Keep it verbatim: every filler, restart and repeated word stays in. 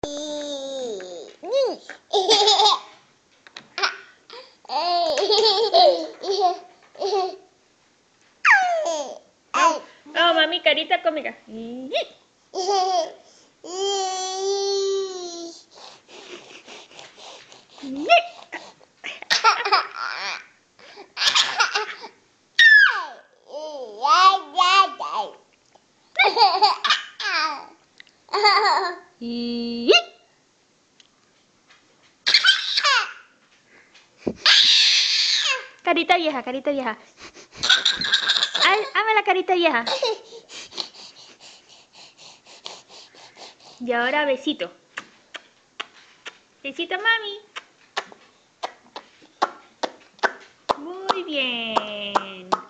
Oh, mami, carita cómica. Carita vieja, carita vieja. Ay, hazme la carita vieja. Y ahora besito. Besito, mami. Muy bien.